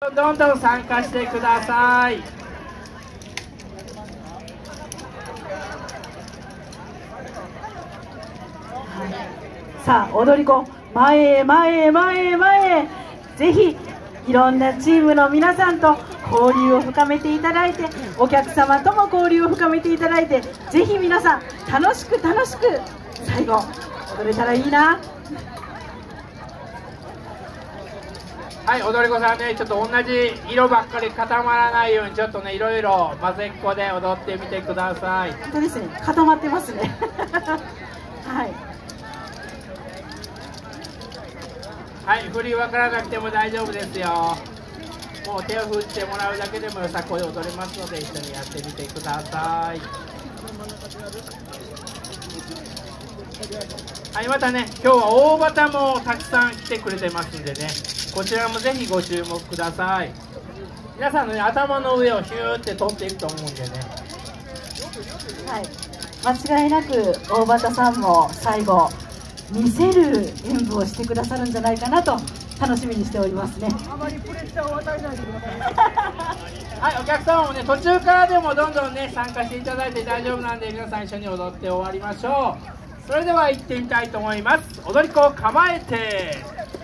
どんどん参加してください。 さあ踊り子、前へ前へ前へ前へ、ぜひいろんなチームの皆さんと交流を深めていただいて、お客様とも交流を深めていただいて、ぜひ皆さん楽しく楽しく最後踊れたらいいな。 はい、踊り子さんね、ちょっと同じ色ばっかり固まらないように、ちょっとね、いろいろ混ぜっこで踊ってみてください。 本当ですね、固まってますねはい、 はい、振り分からなくても大丈夫ですよ。もう手を振ってもらうだけでもよさこい踊れますので、一緒にやってみてください。はい、またね、今日は大旗もたくさん来てくれてますんでね、こちらもぜひご注目ください。皆さんの、ね、頭の上をヒューって取っていくと思うんでね。 はい、間違いなく大畑さんも最後見せる演舞をしてくださるんじゃないかなと楽しみにしておりますね。 あまりプレッシャーを与えないでくださいはい、お客様もね、途中からでもどんどんね参加していただいて大丈夫なんで、皆さん一緒に踊って終わりましょう。それでは行ってみたいと思います。踊り子構えて。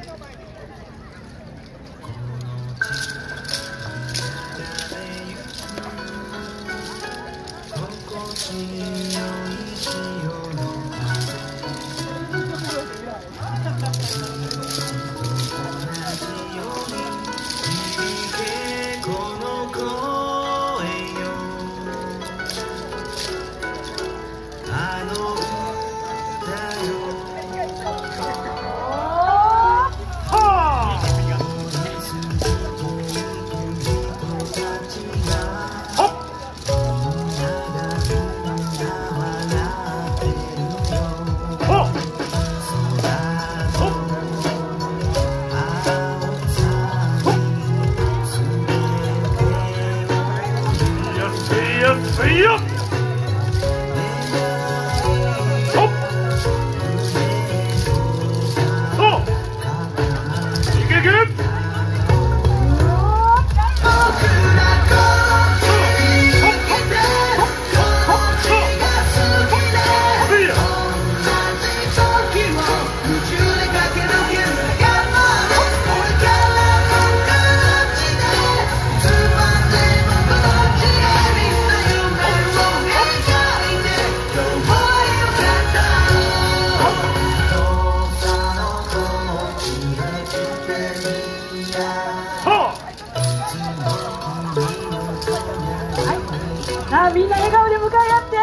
さあみんな笑顔で向かい合って。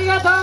りがとう。